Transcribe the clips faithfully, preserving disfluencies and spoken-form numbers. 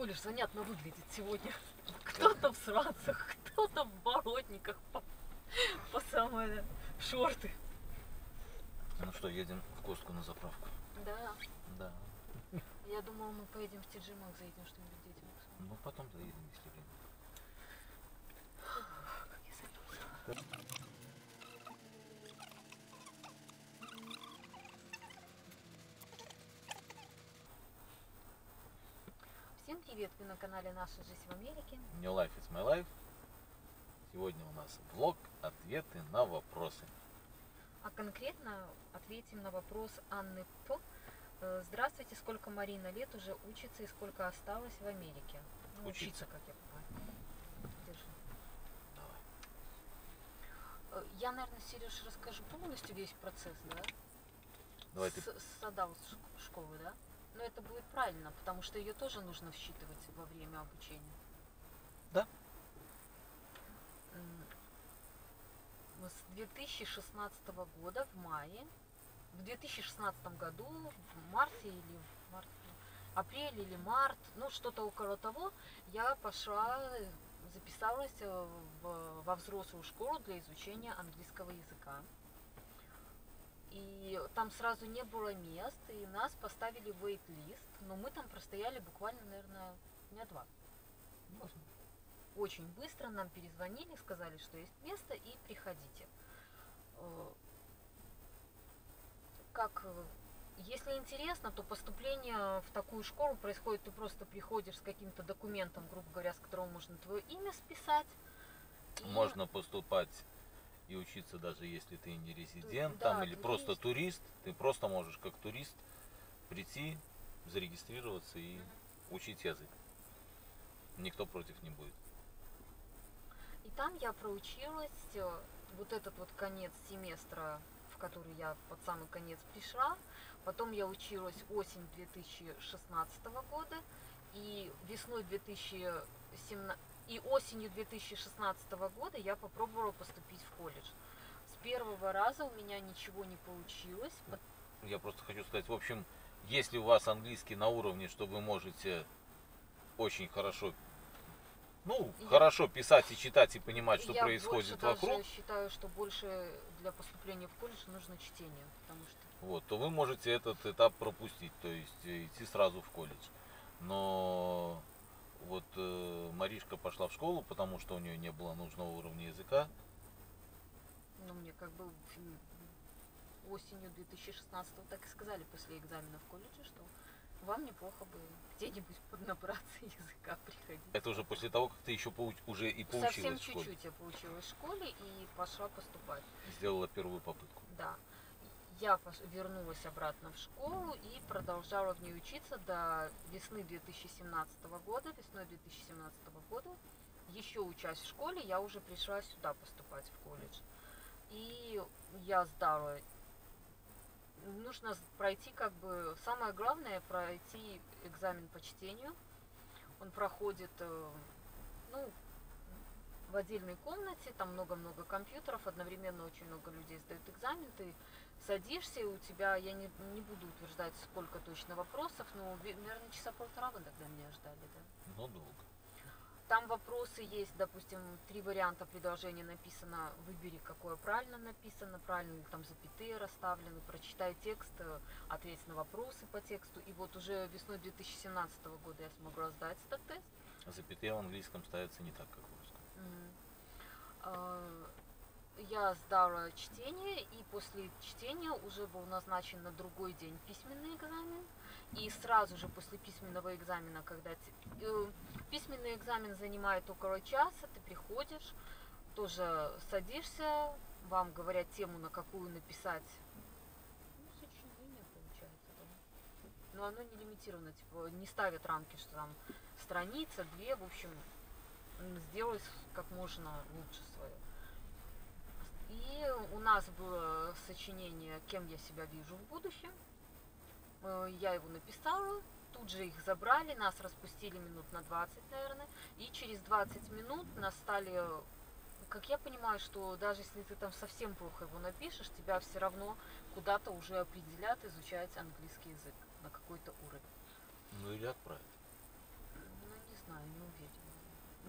колледж занятно выглядит сегодня. Кто-то в сранцах, кто-то в болотниках по, по самые шорты. Ну что, едем в Костку на заправку? Да. Да. Я думала, мы поедем в Ти Джи Макс, заедем что-нибудь детям. Ну потом заедем, если время. Как я замерзла. Всем привет, вы на канале Наша жизнь в Америке. New Life is my life. Сегодня у нас влог, ответы на вопросы. А конкретно ответим на вопрос Анны П. Здравствуйте, сколько Марина лет уже учится и сколько осталось в Америке? Ну, Учиться. учиться, как я понимаю. Держи. Давай. Я, наверное, Сереж, расскажу полностью весь процесс, да? Давай с, ты. с адалт школы, да? Но это будет правильно, потому что ее тоже нужно считывать во время обучения. Да. С две тысячи шестнадцатого года в мае, в две тысячи шестнадцатом году, в марте или в марте, апрель или март, ну что-то около того, я пошла, записалась в, во взрослую школу для изучения английского языка. И там сразу не было мест, и нас поставили в wait-лист, но мы там простояли буквально, наверное, дня два. Можно. Очень быстро нам перезвонили, сказали, что есть место, и приходите. Как, если интересно, то поступление в такую школу происходит, ты просто приходишь с каким-то документом, грубо говоря, с которого можно твое имя списать. И... Можно поступать и учиться, даже если ты не резидент, да, там или турист. просто турист. Ты просто можешь как турист прийти, зарегистрироваться и mm-hmm. учить язык. Никто против не будет. И там я проучилась вот этот вот конец семестра, в который я под самый конец пришла. Потом я училась осень две тысячи шестнадцатого года и весной две тысячи семнадцатого и осенью две тысячи шестнадцатого года я попробовала поступить в колледж. С первого раза у меня ничего не получилось. Я просто хочу сказать, в общем, если у вас английский на уровне, что вы можете очень хорошо, ну, я, хорошо писать и читать и понимать, что я происходит вокруг. Я считаю, что больше для поступления в колледж нужно чтение, потому что... Вот, то вы можете этот этап пропустить, то есть идти сразу в колледж. Но вот э, Маришка пошла в школу, потому что у нее не было нужного уровня языка. Ну, мне как бы осенью две тысячи шестнадцатого так и сказали после экзамена в колледже, что вам неплохо бы где-нибудь поднабраться языка приходить. Это уже после того, как ты еще поуч... уже и поучилась Совсем в школе. чуть-чуть я поучилась в школе и пошла поступать. Сделала первую попытку. Да. Я вернулась обратно в школу и продолжала в ней учиться до весны две тысячи семнадцатого года. Весной две тысячи семнадцатого года, еще учась в школе, я уже пришла сюда поступать в колледж. И я сдала. Нужно пройти, как бы, самое главное, пройти экзамен по чтению. Он проходит, ну, в отдельной комнате, там много-много компьютеров, одновременно очень много людей сдают экзамен, ты садишься, и у тебя, я не, не буду утверждать, сколько точно вопросов, но, наверное, часа полтора вы тогда меня ждали, да? Ну, долго. Там вопросы есть, допустим, три варианта предложения написано, выбери, какое правильно написано, правильно ли там запятые расставлены, прочитай текст, ответь на вопросы по тексту. И вот уже весной две тысячи семнадцатого года я смогла сдать этот тест. Запятые в английском ставятся не так, как в русском. Mm-hmm. Я сдала чтение, и после чтения уже был назначен на другой день письменный экзамен. И сразу же после письменного экзамена, когда э, письменный экзамен занимает около часа, ты приходишь, тоже садишься, вам говорят тему, на какую написать. Ну, сочинение получается, да. Но оно не лимитировано, типа, не ставят рамки, что там страница, две, в общем, сделать как можно лучше свое. И у нас было сочинение «Кем я себя вижу в будущем». Я его написала, тут же их забрали, нас распустили минут на двадцать, наверное. И через двадцать минут нас стали, как я понимаю, что даже если ты там совсем плохо его напишешь, тебя все равно куда-то уже определят изучать английский язык на какой-то уровень. Ну или отправят. Ну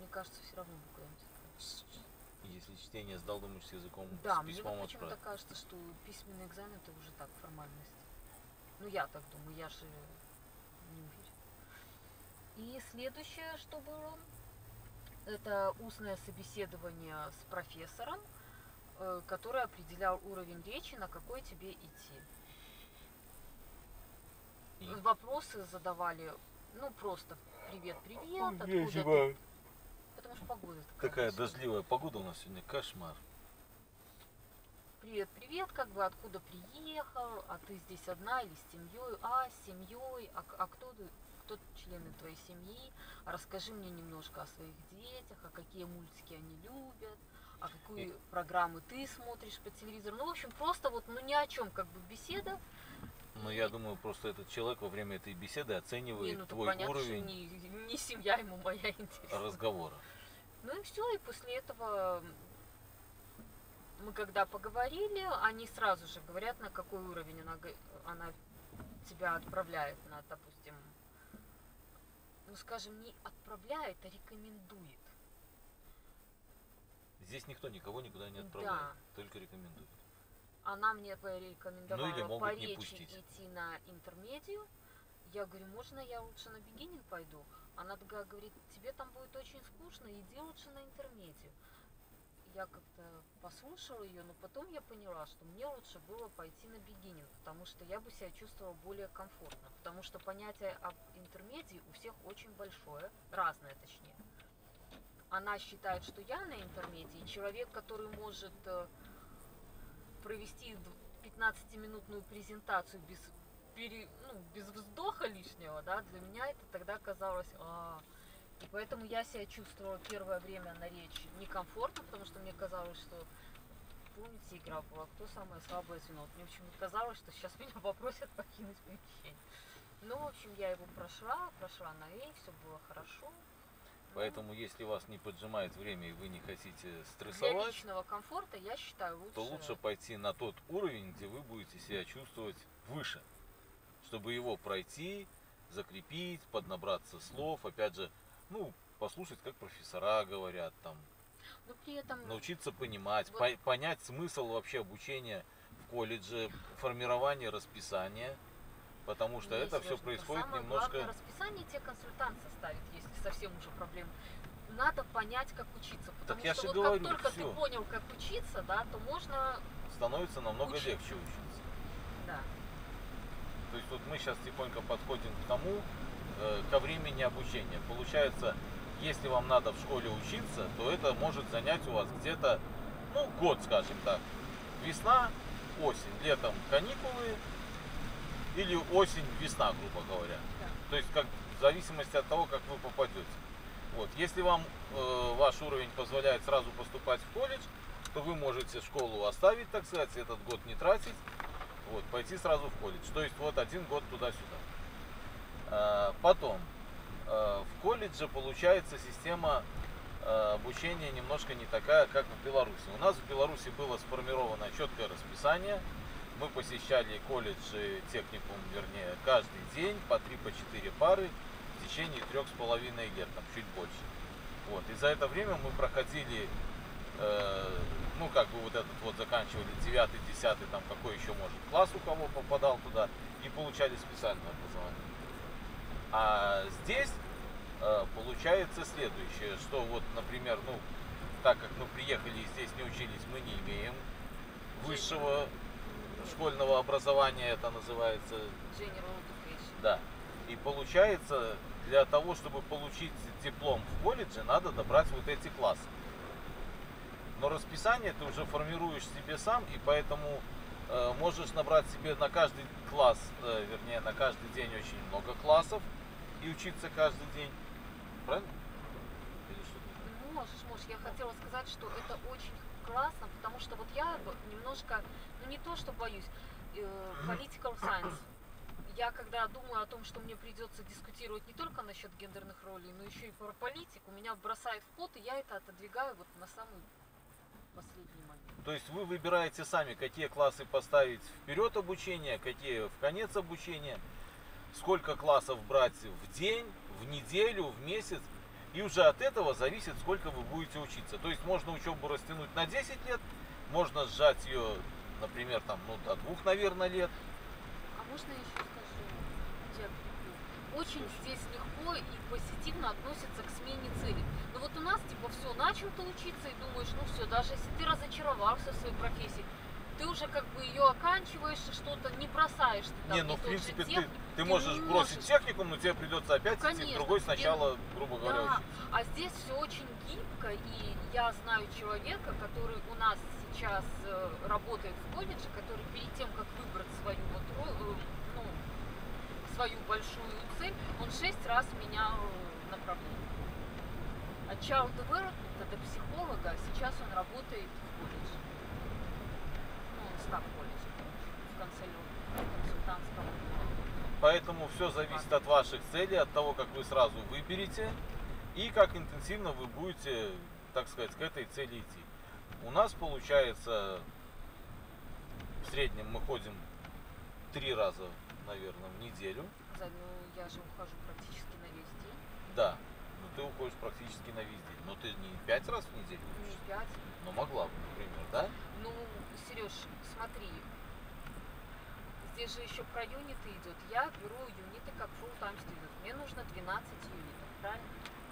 кажется, все равно бы куда-нибудь отправить. Если чтение сдал, думаешь, с языком, Да, с мне письмом вот почему-то отправить? кажется, что письменный экзамен это уже так, формальность. Ну, я так думаю, я же не уверена. И следующее, что было, это устное собеседование с профессором, э, который определял уровень речи, на какой тебе идти. И? Вопросы задавали, ну, просто привет-привет, откуда Видимо, ты... Потому что погода такая. такая сегодня. дождливая погода у нас сегодня, кошмар. Привет, привет, как бы откуда приехал, а ты здесь одна или с семьей, а с семьей, а, а кто, кто члены твоей семьи, а расскажи мне немножко о своих детях, а какие мультики они любят, а какие И... программы ты смотришь по телевизору. Ну, в общем, просто вот, ну, ни о чем, как бы беседа. Но я думаю, просто этот человек во время этой беседы оценивает Не, ну, твой понятно, уровень что не, не семья ему моя интересна. разговора. Ну и все, и после этого мы когда поговорили, они сразу же говорят, на какой уровень она, она тебя отправляет, на, допустим, ну скажем, не отправляет, а рекомендует. Здесь никто никого никуда не отправляет, Да. только рекомендует. Она мне порекомендовала Ну или могут по не речи пустить. идти на интермедию. Я говорю, можно я лучше на бигининг пойду? Она такая говорит, тебе там будет очень скучно, иди лучше на интермедию. Я как-то послушала ее, но потом я поняла, что мне лучше было пойти на бигининг, потому что я бы себя чувствовала более комфортно, потому что понятие об интермедии у всех очень большое, разное точнее. Она считает, что я на интермедии человек, который может провести пятнадцатиминутную презентацию без, пере, ну, без вздоха лишнего, да, для меня это тогда казалось... А-а-а. И поэтому я себя чувствовала первое время на речи некомфортно, потому что мне казалось, что, помните, игра была, кто самое слабое звено. Мне почему-то казалось, что сейчас меня попросят покинуть помещение. Ну, в общем, я его прошла, прошла на Эй, все было хорошо. Поэтому, если вас не поджимает время и вы не хотите Для стрессовать, личного комфорта, я считаю, лучше... то лучше пойти на тот уровень, где вы будете себя чувствовать выше. Чтобы его пройти, закрепить, поднабраться слов, опять же, ну, послушать, как профессора говорят, там, Но при этом... научиться понимать, Вот. по- понять смысл вообще обучения в колледже, формирование расписания, потому что Не, это все Серёженька, происходит самое немножко... главное расписание тебе консультант составит, если совсем уже проблем. Надо понять, как учиться, потому Так я что же вот говорю, как только всё. ты понял, как учиться, да, то можно... становится намного Учиться. легче учиться. Да. То есть вот мы сейчас тихонько подходим к тому, э, ко времени обучения. Получается, если вам надо в школе учиться, то это может занять у вас где-то, ну, год, скажем так. Весна, осень, летом каникулы или осень, весна, грубо говоря. Да. То есть как в зависимости от того, как вы попадете. Вот. Если вам э, ваш уровень позволяет сразу поступать в колледж, то вы можете школу оставить, так сказать, этот год не тратить, вот, пойти сразу в колледж. То есть вот один год туда-сюда. А, потом, а, в колледже получается система а, обучения немножко не такая, как в Беларуси. У нас в Беларуси было сформировано четкое расписание. Мы посещали колледжи, техникум, вернее, каждый день по три, по четыре пары в течение трех с половиной лет, там чуть больше. Вот. И за это время мы проходили, э, ну как бы вот этот вот заканчивали девятый, десятый, там какой еще может класс у кого попадал туда, и получали специальное образование. А здесь э, получается следующее, что вот, например, ну, так как мы приехали и здесь не учились, мы не имеем высшего школьного образования, это называется. General Education. Да. И получается, для того, чтобы получить диплом в колледже, надо добрать вот эти классы. Но расписание ты уже формируешь себе сам, и поэтому э, можешь набрать себе на каждый класс, э, вернее, на каждый день очень много классов и учиться каждый день. Правильно? Или что-то? Можешь, можешь. Я хотела сказать, что это очень классно, потому что вот я немножко, ну не то, что боюсь, э, political science. Я когда думаю о том, что мне придется дискутировать не только насчет гендерных ролей, но еще и про политику, меня бросает в пот, и я это отодвигаю вот на самый последний момент. То есть вы выбираете сами, какие классы поставить вперед обучения, какие в конец обучения, сколько классов брать в день, в неделю, в месяц. И уже от этого зависит, сколько вы будете учиться. То есть можно учебу растянуть на десять лет, можно сжать ее, например, там, ну, до двух, наверное, лет. А можно я еще скажу, тебя перебью? Очень здесь легко и позитивно относятся к смене цели. Ну вот у нас типа все, начал ты учиться и думаешь, ну все, даже если ты разочаровался в своей профессии, ты уже как бы ее оканчиваешь, что-то не бросаешь ты там. Не, ну не в тот же принципе ты, техник, ты можешь не бросить можешь. техникум, но тебе придется опять идти Конечно, в другой тебе- сначала, грубо говоря, Да, учиться. а здесь все очень гибко, и я знаю человека, который у нас сейчас э, работает в колледже, который перед тем, как выбрать свою вот, ро- э, ну, свою большую цель, он шесть раз менял э, направление. От child development до психолога сейчас он работает в колледже. Ну, он став колледже, в консуль- консультантском. Поэтому все зависит от ваших целей, от того, как вы сразу выберете и как интенсивно вы будете, так сказать, к этой цели идти. У нас получается, в среднем мы ходим три раза, наверное, в неделю. За- Ну, я же ухожу практически на весь день. Да, но ты уходишь практически на весь день. Но ты не пять раз в неделю Не учишься, пять. но могла бы, например, да? Ну, Сереж, смотри, здесь же еще про юниты идет. Я беру юниты как full-time student. Мне нужно двенадцать юнитов, правильно?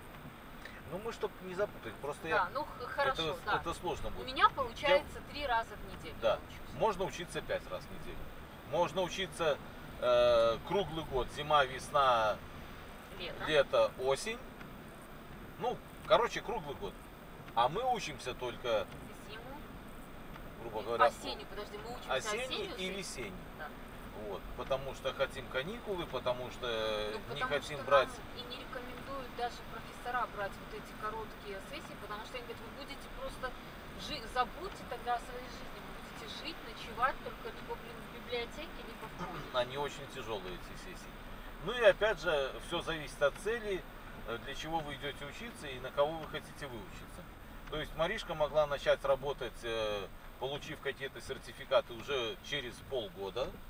Ну мы, чтобы не запутать, просто Да, я... ну х- хорошо, это, да. это сложно У будет. меня получается три раза в неделю. Да. я учусь. Можно учиться пять раз в неделю. Можно учиться э, круглый год, зима, весна, Лето. лето, осень. Ну, короче, круглый год. А мы учимся только, Зиму. грубо говоря, Осенний, подожди, мы учимся осенний осеннюю и зиму? весенний. Да. Вот, потому что хотим каникулы, потому что Ну, не потому хотим что брать. нам и не рекомендуют даже профессора брать вот эти короткие сессии, потому что они говорят, вы будете просто жить, забудьте тогда о своей жизни, вы будете жить, ночевать только либо, блин, в библиотеке, либо в колледже. Они очень тяжелые, эти сессии. Ну и опять же, все зависит от цели, э, для чего вы идете учиться и на кого вы хотите выучиться. То есть Маришка могла начать работать, э, получив какие-то сертификаты уже через полгода. Мгм.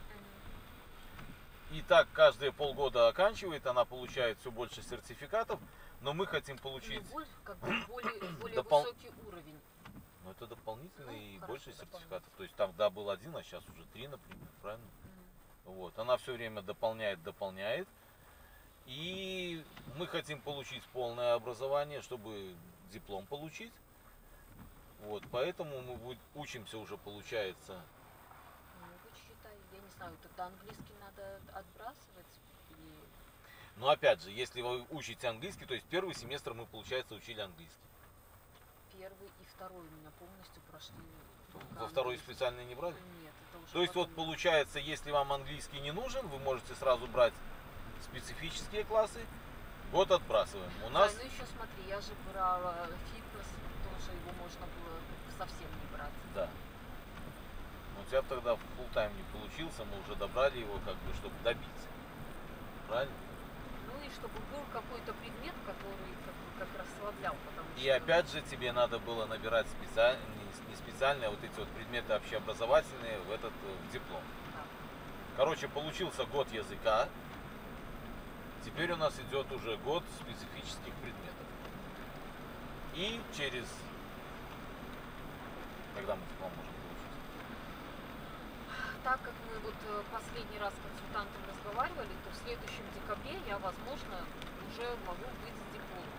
И так каждые полгода оканчивает, она получает все больше сертификатов, но мы хотим Ну, получить, больше, как бы более, более Допол- высокий уровень. ну это дополнительные Ну, и хорошо, больше дополнительно. сертификатов. То есть там да был один, а сейчас уже три, например, правильно? Мгм. Вот, она все время дополняет, дополняет. И мы хотим получить полное образование, чтобы диплом получить. Вот, поэтому мы будь- учимся уже, получается, Ну, вот считай, я не знаю, тогда английский надо отбрасывать или... но опять же, если вы учите английский, то есть первый семестр мы, получается, учили английский. Первый и второй у меня полностью прошли. только Во второй английский. специально не брали? Нет, это уже То есть вот потом. получается, если вам английский не нужен, вы можете сразу брать специфические классы, год отбрасываем. У нас, Да, ну еще смотри, я же брала фитнес, тоже его можно было совсем не брать. да. Но у тебя тогда full тайм не получился, мы уже добрали его, как бы, чтобы добить. Правильно? Ну и чтобы был какой-то предмет, который как бы как расслаблял, потому И что... опять же тебе надо было набирать специально, не специальные, а вот эти вот предметы общеобразовательные в этот э, в диплом. Да. Короче, получился год языка. Теперь у нас идет уже год специфических предметов. И через... Когда мы диплом можем получить? Так как мы вот э, последний раз с консультантом разговаривали, то в следующем декабре я, возможно, уже могу быть с дипломом.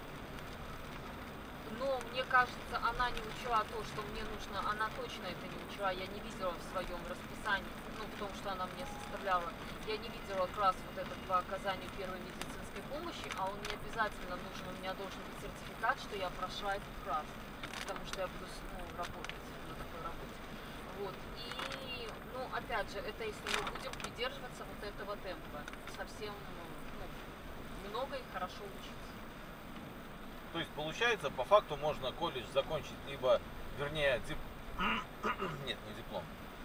Но мне кажется, она не учла то, что мне нужно, она точно это не учла, я не видела в своем расписании, ну, в том, что она мне составляла, я не видела класс вот этот по оказанию первой медицинской помощи, а он не обязательно нужен, у меня должен быть сертификат, что я прошла этот класс, потому что я буду, ну, работать на такой работе. Вот, и, ну, опять же, это если мы будем придерживаться вот этого темпа, совсем, ну, много и хорошо учиться. То есть получается, по факту можно колледж закончить либо, вернее, дип... нет, не диплом.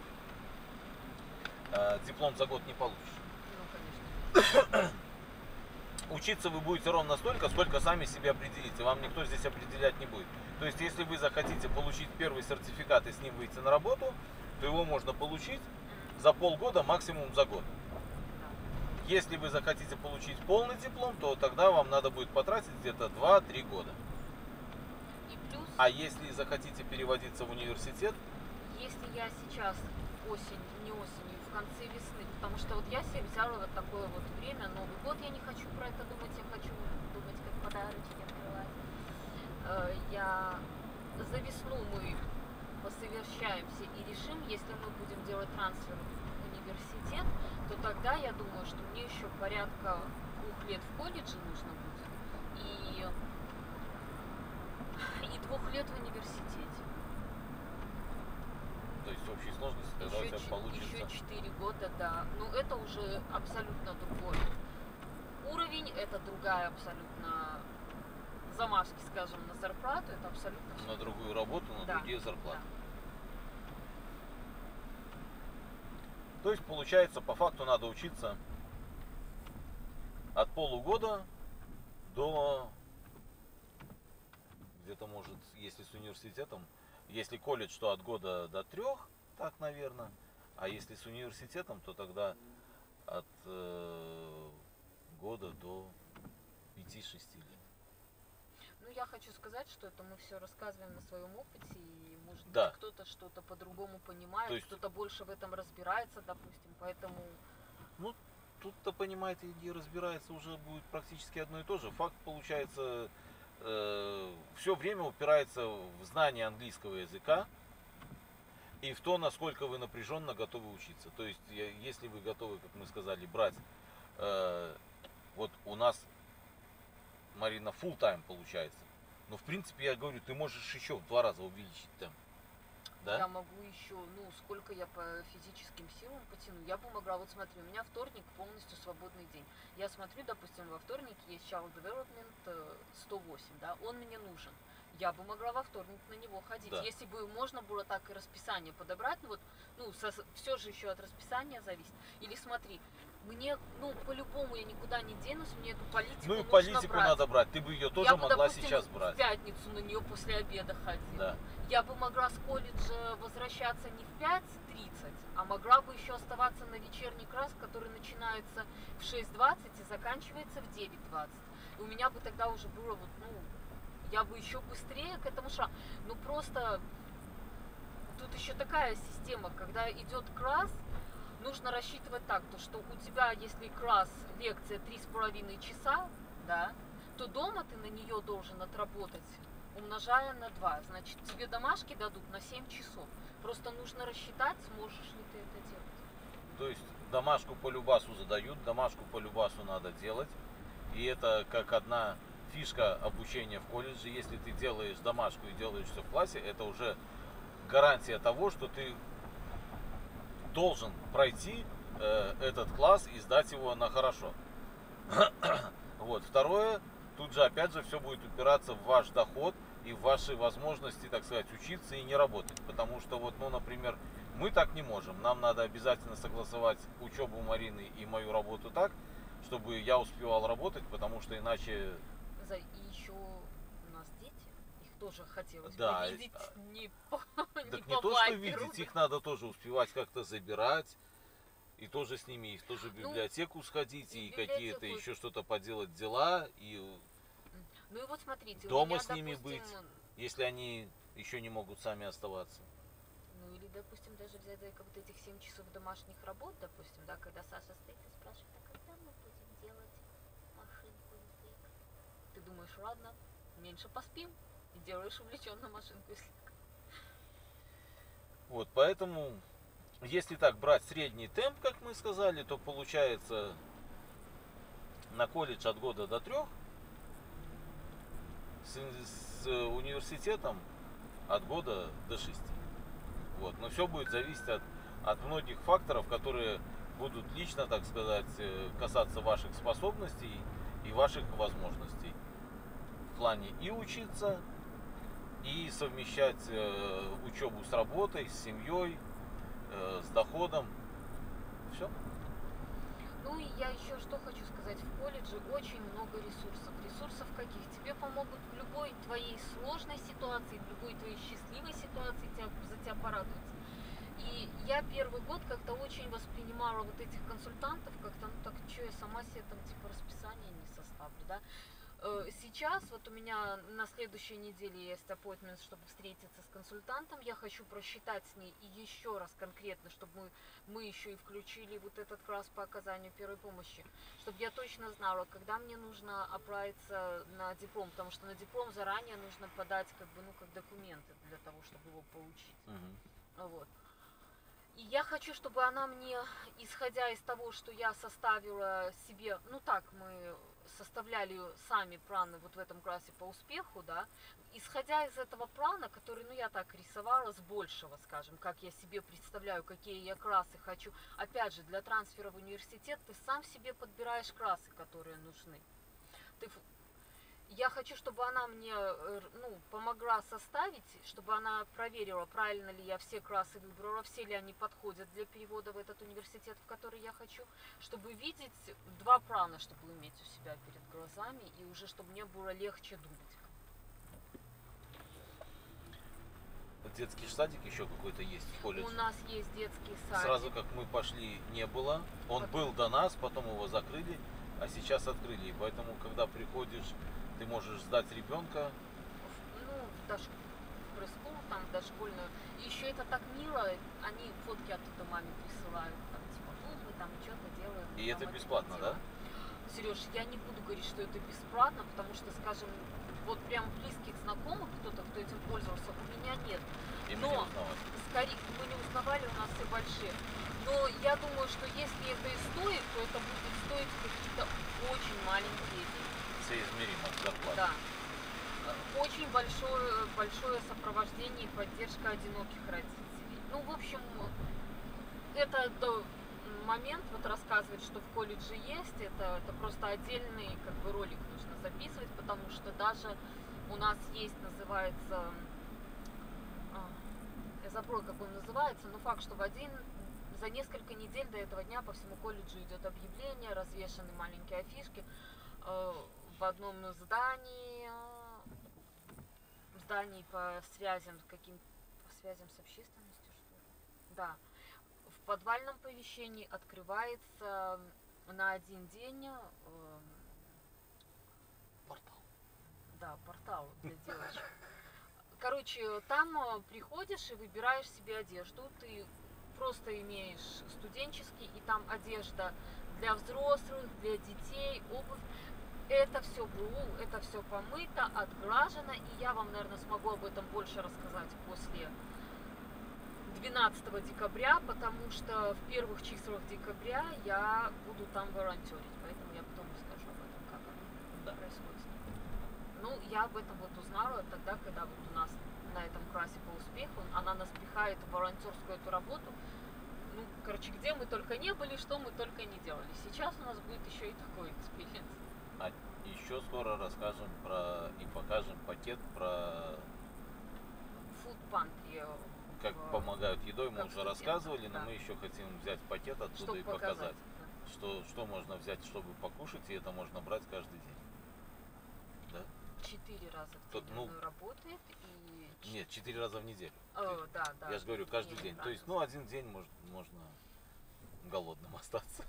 Э, диплом за год не получишь. Ну, конечно. Учиться вы будете ровно столько, сколько сами себе определите. Вам никто здесь определять не будет. То есть, если вы захотите получить первый сертификат и с ним выйти на работу, то его можно получить за полгода, максимум за год. Если вы захотите получить полный диплом, то тогда вам надо будет потратить где-то два-три года. И плюс, А если захотите переводиться в университет, если я сейчас осень, не осенью, в конце весны, потому что вот я себе взяла вот такое вот время, Новый год, я не хочу про это думать, я хочу думать, как подарочки открывать. Э, Я за весну мы посовершаемся и решим, если мы будем делать трансфер в университет, то тогда я думаю, что мне еще порядка двух лет в колледже нужно будет и, и двух лет в университете. то есть в общей сложности тогда у Еще, тебя получится... еще четыре года, да. Ну это уже абсолютно другой уровень, это другая абсолютно замашки, скажем, на зарплату, это абсолютно всё На другую работу, на Да, другие зарплаты. да. То есть получается, по факту надо учиться от полугода до где-то, может, если с университетом, если колледж, то от года до трех, так, наверное. А если с университетом, то тогда от э, года до пяти-шести лет. Ну, я хочу сказать, что это мы все рассказываем на своем опыте, и, может быть, Да. кто-то что-то по-другому понимает, То есть- кто-то больше в этом разбирается, допустим, поэтому... Ну, тут-то, понимаете, и разбирается уже будет практически одно и то же. Факт, получается, э, все время упирается в знание английского языка и в то, насколько вы напряженно готовы учиться. То есть, я- если вы готовы, как мы сказали, брать, э, вот у нас, Марина, full time получается. Но, в принципе, я говорю, ты можешь еще в два раза увеличить темп. Да? Я могу еще, ну, сколько я по физическим силам потяну. Я бы могла, вот смотри, у меня вторник полностью свободный день. Я смотрю, допустим, во вторник есть Child Development э, сто восемь, да, он мне нужен. Я бы могла во вторник на него ходить. Да. Если бы можно было так и расписание подобрать, ну вот, ну, все же еще от расписания зависит. Или смотри, мне, ну, по-любому я никуда не денусь, мне эту политику Ну и нужно политику брать. надо брать. Ты бы ее тоже Я бы, могла допустим, сейчас брать. в пятницу на нее после обеда ходила. Да. Я бы могла с колледжа возвращаться не в пять тридцать, а могла бы еще оставаться на вечерний класс, который начинается в шесть двадцать и заканчивается в девять двадцать. И у меня бы тогда уже было вот, ну, я бы еще быстрее к этому шла. Ну просто тут еще такая система, когда идет класс, нужно рассчитывать так, то что у тебя, если класс, лекция три с половиной часа, да, то дома ты на нее должен отработать, умножая на два. Значит, тебе домашки дадут на семь часов. Просто нужно рассчитать, сможешь ли ты это делать. То есть домашку по любасу задают, домашку по любасу надо делать. И это как одна фишка обучения в колледже. Если ты делаешь домашку и делаешь все в классе, это уже гарантия того, что ты должен пройти э, этот класс и сдать его на хорошо. Вот. Второе, тут же опять же все будет упираться в ваш доход и в ваши возможности, так сказать, учиться и не работать. Потому что вот, ну, например, мы так не можем. Нам надо обязательно согласовать учебу Марины и мою работу так, чтобы я успевал работать, потому что иначе... За- И еще у нас дети, их тоже хотелось Да, бы видеть а- не по, Так не не по то, что вайберу. видеть, их надо тоже успевать как-то забирать. И тоже с ними, их тоже в Ну, библиотеку сходить, и и в какие-то библиотеку. еще что-то поделать дела. И Ну и вот смотрите, у дома меня, с ними допустим, быть. если они еще не могут сами оставаться. Ну или, допустим, даже взять за вот этих семь часов домашних работ, допустим, да, когда Саша стоит и спрашивает, а когда мы будем делать машинку язык? Ты думаешь, ладно, меньше поспим, и делаешь увлеченно машинку язык. Вот, поэтому, если так брать средний темп, как мы сказали, то получается на колледж от года до трех, с, с университетом от года до шести. Вот. Но все будет зависеть от, от многих факторов, которые будут лично, так сказать, касаться ваших способностей и ваших возможностей. В плане и учиться, и совмещать э, учебу с работой, с семьей, э, с доходом. Все. Ну и я еще что хочу сказать, в колледже очень много ресурсов. Ресурсов каких? Тебе помогут в любой твоей сложной ситуации, в любой твоей счастливой ситуации тебя, за тебя порадуются. И И я первый год как-то очень воспринимала вот этих консультантов, как-то, ну так, что я сама себе там типа расписание не составлю, да. Сейчас вот у меня на следующей неделе есть appointment, чтобы встретиться с консультантом. Я хочу просчитать с ней и еще раз конкретно, чтобы мы, мы еще и включили вот этот класс по оказанию первой помощи. Чтобы я точно знала, когда мне нужно отправиться на диплом. Потому что на диплом заранее нужно подать как бы, ну, как документы для того, чтобы его получить. Uh-huh. Вот. И я хочу, чтобы она мне, исходя из того, что я составила себе, ну так, мы составляли сами планы вот в этом классе по успеху, да, исходя из этого плана, который, ну я так рисовала с большего, скажем, как я себе представляю, какие я классы хочу, опять же, для трансфера в университет ты сам себе подбираешь классы, которые нужны. Ты... Я хочу, чтобы она мне, ну, помогла составить, чтобы она проверила, правильно ли я все классы выбрала, все ли они подходят для перевода в этот университет, в который я хочу, чтобы видеть два плана, чтобы иметь у себя перед глазами, и уже чтобы мне было легче думать. Детский садик еще какой-то есть в колледже? У нас есть детский садик. Сразу как мы пошли, не было. Он потом... был до нас, потом его закрыли, а сейчас открыли. И поэтому, когда приходишь, ты можешь сдать ребенка. Ну, даже в пресс-скул, там, дошкольную. И еще это так мило, они фотки оттуда маме присылают. Там, типа, ну, мы там что-то делаем. И это бесплатно, да? Сереж, я не буду говорить, что это бесплатно, потому что, скажем, вот прям близких знакомых, кто-то, кто этим пользовался, у меня нет. И мы Но, не узнавали. скорее, мы не узнавали, у нас все большие. Но я думаю, что если это и стоит, то это будет стоить какие-то очень маленькие деньги. Соизмеримо с зарплатой. Да. Очень большое, большое сопровождение и поддержка одиноких родителей. Ну, в общем, это до момент вот рассказывать, что в колледже есть, это, это просто отдельный как бы ролик нужно записывать, потому что даже у нас есть, называется, я забыла, как он называется, но факт, что в один, за несколько недель до этого дня по всему колледжу идет объявление, развешаны маленькие афишки э, в одном здании, в здании по связям, каким, по связям с общественностью, что ли? Да. В подвальном помещении открывается на один день э, портал. Да, портал для девочек. Короче, там приходишь и выбираешь себе одежду. Ты просто имеешь студенческий, и там одежда для взрослых, для детей, обувь. Это все БУ, это все помыто, отглажено. И я вам, наверное, смогу об этом больше рассказать после двенадцатого декабря, потому что в первых числах декабря я буду там волонтерить, поэтому я потом расскажу об этом, как оно да. происходит. Ну, я об этом вот узнала тогда, когда вот у нас на этом классе по успеху, она нас пихает в волонтерскую эту работу. Ну, короче, где мы только не были, что мы только не делали. Сейчас у нас будет еще и такой экспириенс. А еще скоро расскажем про и покажем пакет про Food Pantry. Как в... помогают едой, мы уже рассказывали, да. но мы еще хотим взять пакет оттуда чтобы и показать, показать да. что, что можно взять, чтобы покушать, и это можно брать каждый день. Да? Четыре раза в Тот, день ну, он работает и... Нет, четыре раза в неделю. О, да, да. Я же говорю, каждый день. Да. То есть, ну, один день может, можно голодным остаться.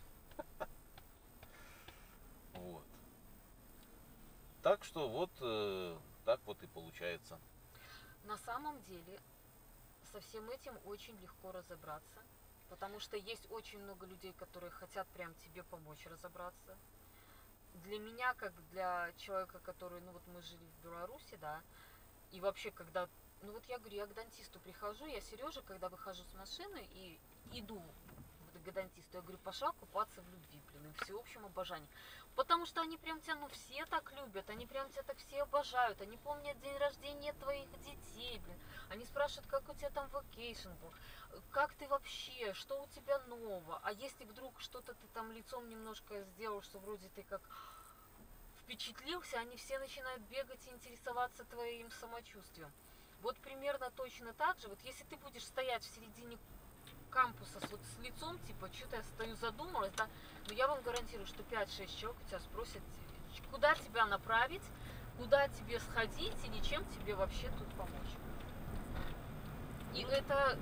Вот. Так что вот э, так вот и получается. На самом деле со всем этим очень легко разобраться, потому что есть очень много людей, которые хотят прям тебе помочь разобраться. Для меня, как для человека, который, ну вот мы жили в Беларуси, да, и вообще, когда, ну вот я говорю, я к дантисту прихожу, я Сережа, когда выхожу с машины и иду к дантисту, я говорю, пошла купаться в любви, блин, и в всеобщем обожании. Потому что они прям тебя, ну все так любят, они прям тебя так все обожают, они помнят день рождения твоих детей, блин. Они спрашивают, как у тебя там вакейшн был, как ты вообще, что у тебя нового. А если вдруг что-то ты там лицом немножко сделал, что вроде ты как впечатлился, они все начинают бегать и интересоваться твоим самочувствием. Вот примерно точно так же, вот если ты будешь стоять в середине кампуса с, вот, с лицом, типа, что-то я стою задумалась, да, но я вам гарантирую, что пять-шесть человек у тебя спросят, куда тебя направить, куда тебе сходить или чем тебе вообще тут помочь. И это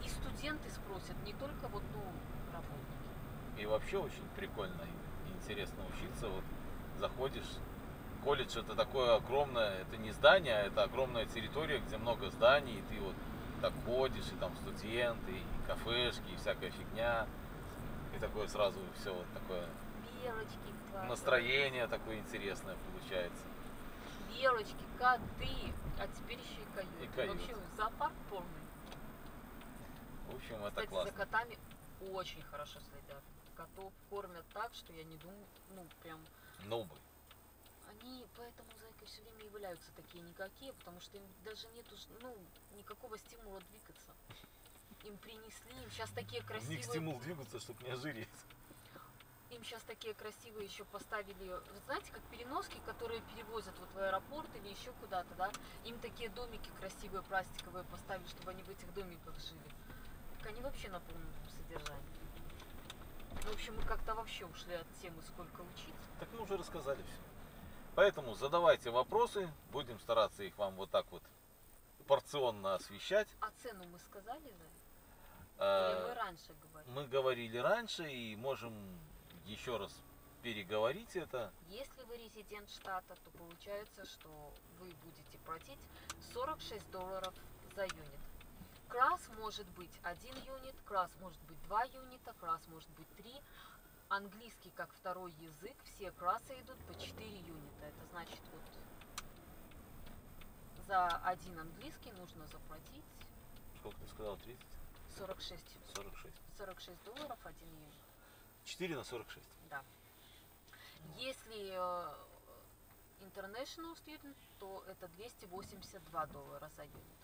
и студенты спросят, не только вот, ну, работники. И вообще очень прикольно и интересно учиться. Вот заходишь, колледж это такое огромное, это не здание, а это огромная территория, где много зданий, и ты вот так ходишь, и там студенты, и кафешки, и всякая фигня. И такое сразу все вот такое Белочки, классно. настроение такое интересное получается. Белочки, коты, а теперь еще и койоты. И койоты. Вообще зоопарк полный. В общем, это Кстати, классно. за котами очень хорошо следят. Котов кормят так, что я не думаю, ну, прям... Нубы. Они поэтому, зайка, все время являются такие никакие, потому что им даже нету, ну, никакого стимула двигаться. Им принесли, им сейчас такие У красивые... них стимул двигаться, чтобы не ожиреть. Им сейчас такие красивые еще поставили, вы знаете, как переноски, которые перевозят вот в аэропорт или еще куда-то, да? Им такие домики красивые, пластиковые поставили, чтобы они в этих домиках жили. Так они вообще на полном содержании. В общем, мы как-то вообще ушли от темы, сколько учить. Так мы уже рассказали все. Поэтому задавайте вопросы, будем стараться их вам вот так вот порционно освещать. А цену мы сказали, да? А, Или мы раньше говорили? Мы говорили раньше и можем еще раз переговорить это. Если вы резидент штата, то получается, что вы будете платить сорок шесть долларов за юнит. Класс может быть один юнит, класс может быть два юнита, класс может быть три. Английский как второй язык, все классы идут по четыре юнита. Это значит, вот за один английский нужно заплатить Сколько ты сказал? тридцать? сорок шесть. сорок шесть. сорок шесть долларов один юнит. четыре на сорок шесть. Да. Если э, international student, то это двести восемьдесят два доллара за юнит.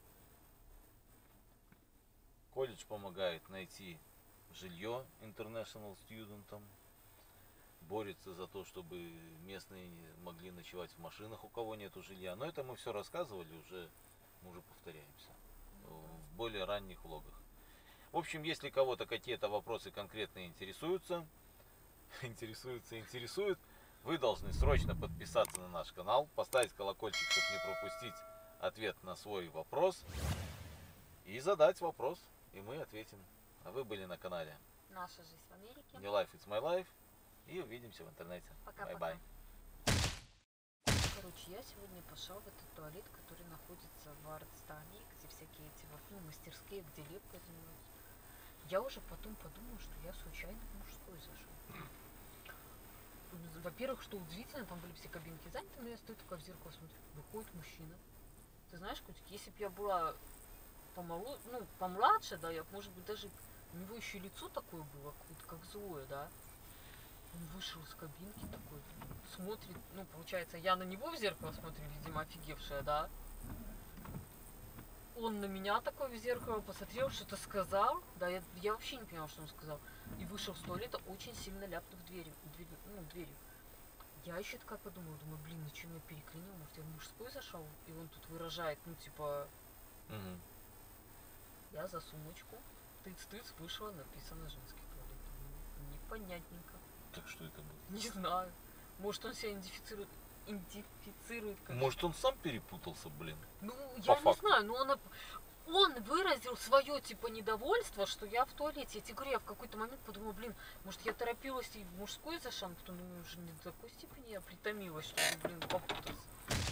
Колледж помогает найти жилье international студентам, борется за то, чтобы местные могли ночевать в машинах, у кого нету жилья. Но это мы все рассказывали, уже мы уже повторяемся в более ранних влогах. В общем, если кого-то какие-то вопросы конкретные интересуются, интересуются, интересуют, вы должны срочно подписаться на наш канал, поставить колокольчик, чтобы не пропустить ответ на свой вопрос, и задать вопрос, и мы ответим. А вы были на канале Наша жизнь в Америке. New Life It's My Life, и увидимся в интернете. Пока-пока. Бай-бай. Короче, я сегодня пошла в этот туалет, который находится в арт-здании, где всякие эти вот, ну, мастерские, где лепкой занимаются. Я уже потом подумала, что я случайно в мужской зашла. Во-первых, что удивительно, там были все кабинки заняты, но я стою такая в зеркало, смотрю, выходит мужчина. Ты знаешь, Котик, если бы я была помоло... ну, помладше, да, я, может быть, даже у него еще лицо такое было, как злое, да. Он вышел из кабинки такой, смотрит, ну, получается, я на него в зеркало смотрю, видимо, офигевшая, да. Он на меня такой в зеркало посмотрел, что-то сказал, да, я, я вообще не поняла, что он сказал. И вышел с туалета, очень сильно ляпнув дверью, дверью, ну, дверью. Я еще такая подумала, думаю, блин, ну что, меня переклинил, может, я в мужской зашел, и он тут выражает, ну, типа, Угу. я за сумочку, тыц-тыц, вышла, написано женский туалет. Ну, непонятненько. Так что это было? Не знаю. Может, он себя идентифицирует, идентифицирует как... Может, он сам перепутался, блин? Ну, по я не факту. знаю, но он, он выразил свое, типа, недовольство, что я в туалете. Я тебе говорю, я в какой-то момент подумала, блин, может, я торопилась и в мужской зашла, но потом думаю, уже не до такой степени я притомилась, что, блин, попутался.